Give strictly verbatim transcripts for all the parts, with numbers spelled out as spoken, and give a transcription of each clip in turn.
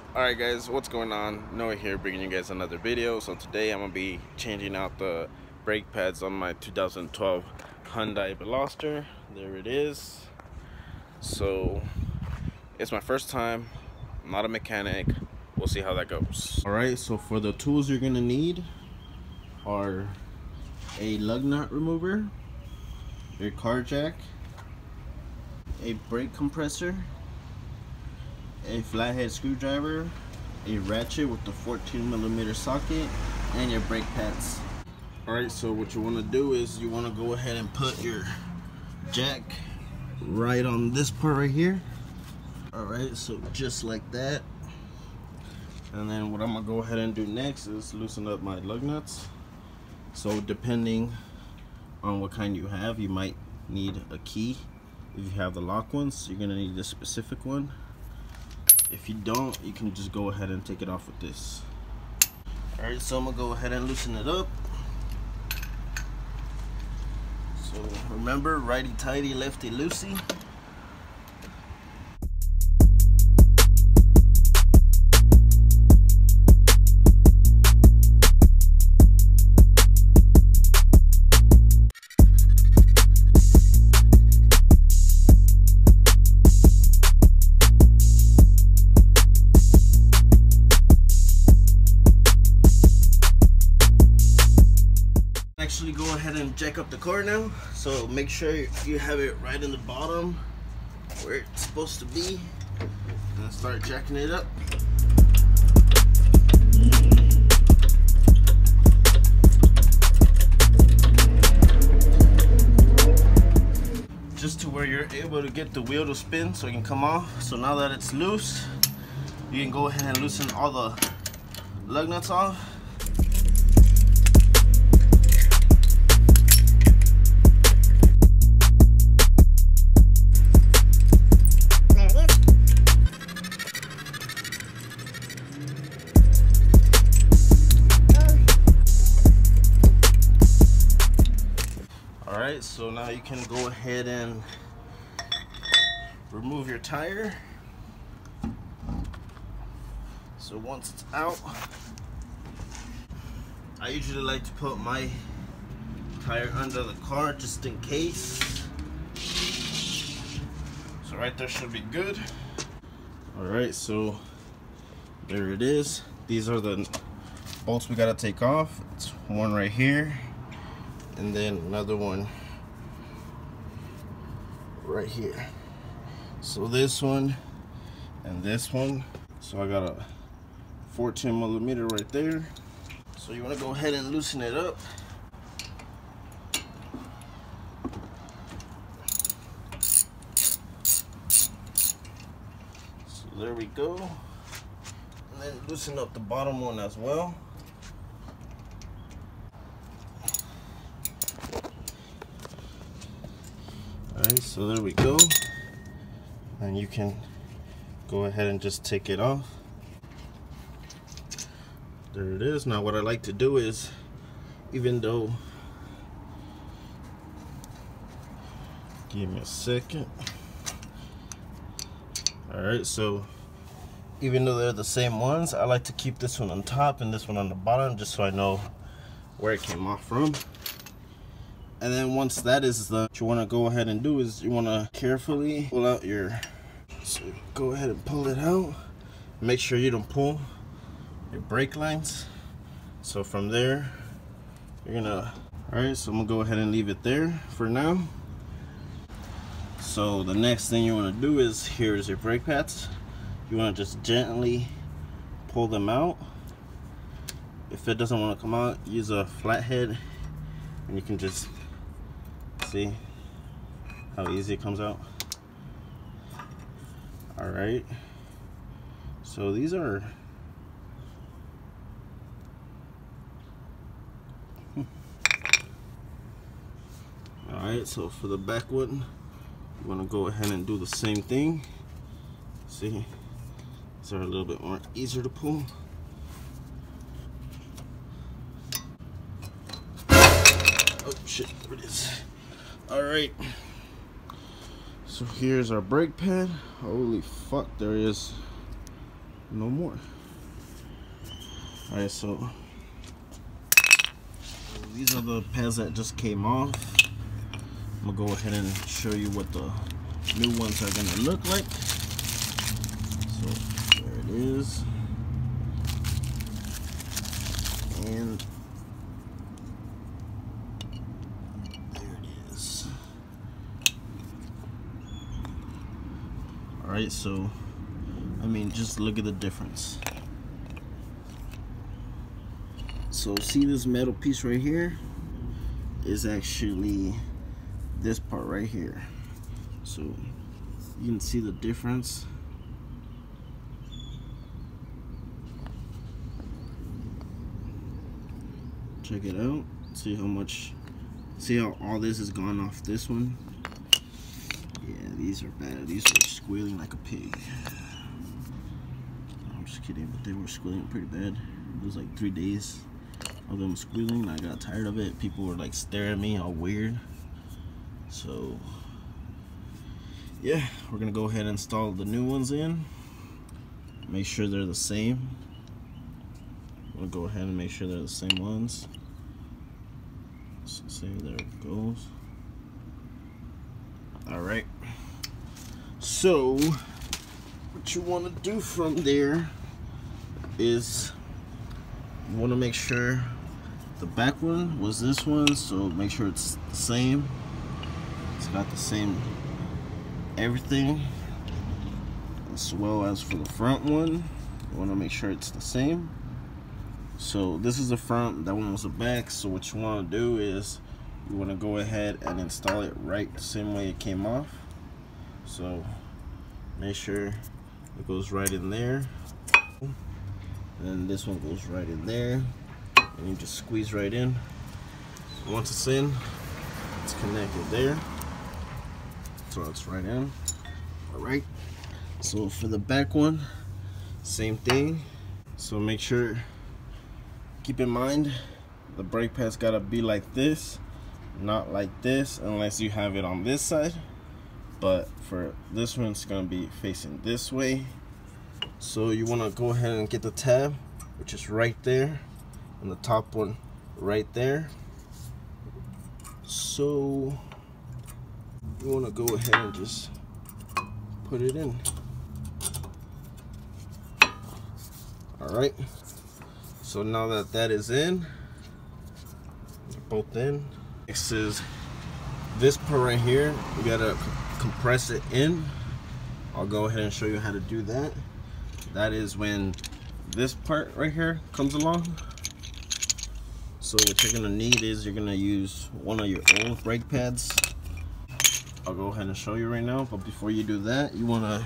Alright guys, what's going on? Noah here, bringing you guys another video. So today I'm going to be changing out the brake pads on my two thousand twelve Hyundai Veloster. There it is. So it's my first time. I'm not a mechanic. We'll see how that goes. Alright, so for the tools you're going to need are a lug nut remover, your car jack, a brake compressor, a flathead screwdriver, a ratchet with the fourteen millimeter socket, and your brake pads. Alright, so what you want to do is you want to go ahead and put your jack right on this part right here. Alright, so just like that. And then what I'm going to go ahead and do next is loosen up my lug nuts. So depending on what kind you have, you might need a key. If you have the lock ones, you're going to need this specific one. If you don't, you can just go ahead and take it off with this. Alright, so I'm going to go ahead and loosen it up. So remember, righty tighty, lefty loosey. Actually go ahead and jack up the car now, so make sure you have it right in the bottom where it's supposed to be, and start jacking it up. Just to where you're able to get the wheel to spin so it can come off. So now that it's loose, you can go ahead and loosen all the lug nuts off. Alright, so now you can go ahead and remove your tire. So once it's out, I usually like to put my tire under the car just in case. So right there should be good. Alright, so there it is. These are the bolts we gotta take off. It's one right here, and then another one right here. So this one and this one. So I got a fourteen millimeter right there. So you want to go ahead and loosen it up. So there we go. And then loosen up the bottom one as well. Alright, so there we go, and you can go ahead and just take it off. There it is. Now what I like to do is, even though, give me a second. Alright, so even though they're the same ones, I like to keep this one on top and this one on the bottom, just so I know where it came off from. And then once that is the, what you want to go ahead and do is you want to carefully pull out your, so go ahead and pull it out. Make sure you don't pull your brake lines. So from there, you're gonna, alright, so I'm gonna go ahead and leave it there for now. So the next thing you want to do is, here's your brake pads. You want to just gently pull them out. If it doesn't want to come out, use a flathead and you can just see how easy it comes out. Alright, so these are alright, so for the back one, you want to go ahead and do the same thing. See, these are a little bit more easier to pull. Oh shit, there it is. Alright, so here's our brake pad. Holy fuck, there is no more. Alright, so these are the pads that just came off. I'm gonna go ahead and show you what the new ones are gonna look like. So there it is. And there it is. Alright, so I mean, just look at the difference. So see this metal piece right here is actually this part right here. So you can see the difference. Check it out. See how much, see how all this has gone off this one. Yeah, these are bad. These were squealing like a pig. I'm just kidding, but they were squealing pretty bad. It was like three days of them squealing. I got tired of it. People were like staring at me all weird. So yeah, we're gonna go ahead and install the new ones in. Make sure they're the same. We'll go ahead and make sure they're the same ones. So see, there it goes. All right. So what you want to do from there is you want to make sure the back one was this one, so make sure it's the same. It's got the same everything, as well as for the front one. You want to make sure it's the same. So this is the front, that one was the back. So what you want to do is you want to go ahead and install it right the same way it came off. So make sure it goes right in there, and then this one goes right in there, and you just squeeze right in. Once it's in, it's connected there, so it's right in. All right, so for the back one, same thing. So make sure, keep in mind, the brake pad's gotta be like this, not like this, unless you have it on this side. But for this one, it's gonna be facing this way. So you wanna go ahead and get the tab, which is right there, and the top one right there. So you wanna go ahead and just put it in. All right. So now that that is in, they're both in. Next is this part right here. We gotta compress it in. I'll go ahead and show you how to do that. That is when this part right here comes along. So what you're gonna need is you're gonna use one of your old brake pads. I'll go ahead and show you right now, but before you do that, you wanna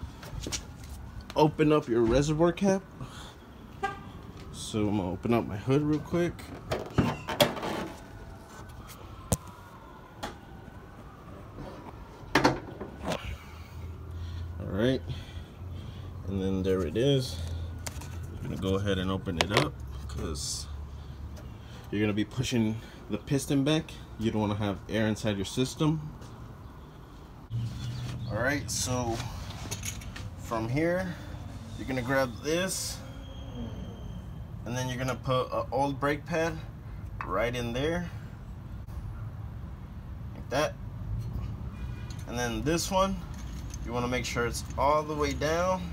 open up your reservoir cap. So I'm gonna open up my hood real quick. Alright, and then there it is. I'm gonna go ahead and open it up because you're gonna be pushing the piston back. You don't wanna have air inside your system. Alright, so from here, you're gonna grab this, and then you're gonna put an old brake pad right in there, like that. And then this one, you wanna make sure it's all the way down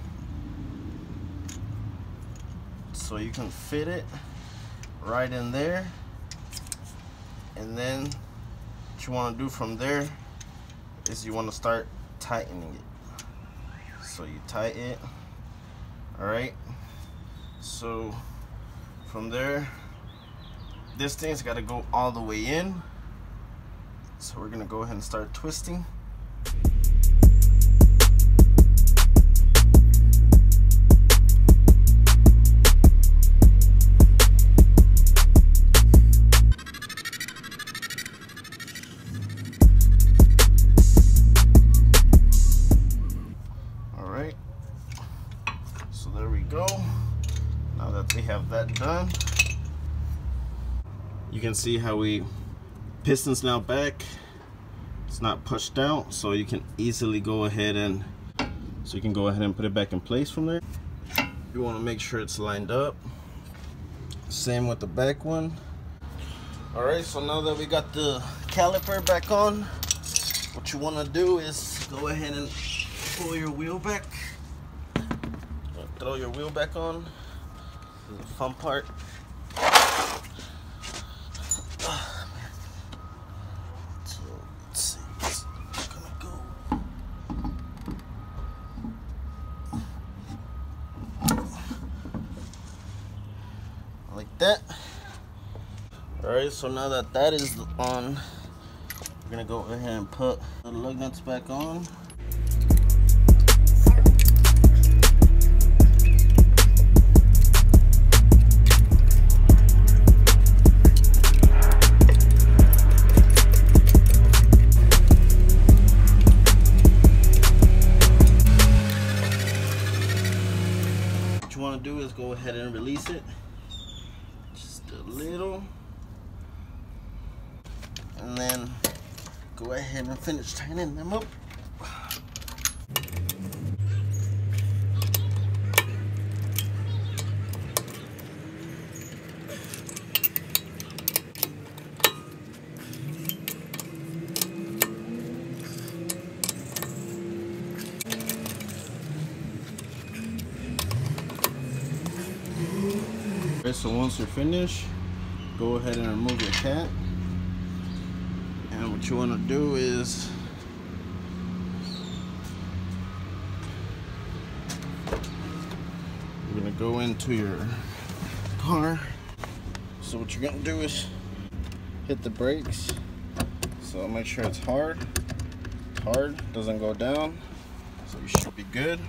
so you can fit it right in there. And then what you wanna do from there is you wanna start tightening it. So you tighten it, all right? So from there, this thing's got to go all the way in. So we're gonna go ahead and start twisting. All right, so there we go. Now that we have that done, you can see how we piston's now back. It's not pushed out, so you can easily go ahead and so you can go ahead and put it back in place from there. you want to make sure it's lined up. Same with the back one. Alright, so now that we got the caliper back on, what you want to do is go ahead and pull your wheel back. Throw your wheel back on. This is the fun part. So let's see, it's gonna go like that. Alright, so now that that is on, we're gonna go ahead and put the lug nuts back on. What you want to do is go ahead and release it just a little, and then go ahead and finish tightening them up. Okay, so once you're finished, go ahead and remove your cap. And what you want to do is you're going to go into your car. So what you're going to do is hit the brakes. So make sure it's hard. It's hard, doesn't go down. So you should be good.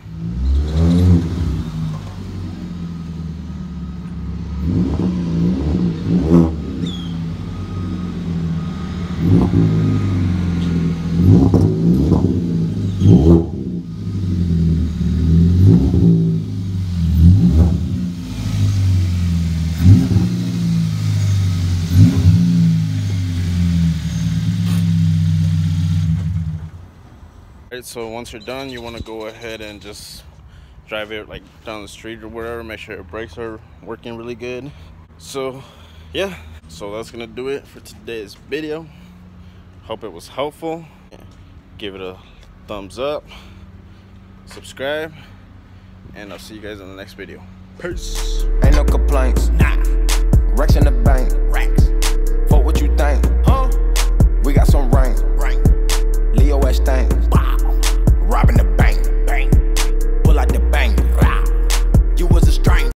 Alright, so once you're done, you want to go ahead and just drive it like down the street or whatever. Make sure your brakes are working really good. So yeah, so that's gonna do it for today's video. Hope it was helpful. Give it a thumbs up, subscribe, and I'll see you guys in the next video. Peace. Ain't no complaints. Nah. Racks in the bank. Racks. Fuck what you think. Huh? We got some rain. Rain. Leo S things. Wow. Robbing the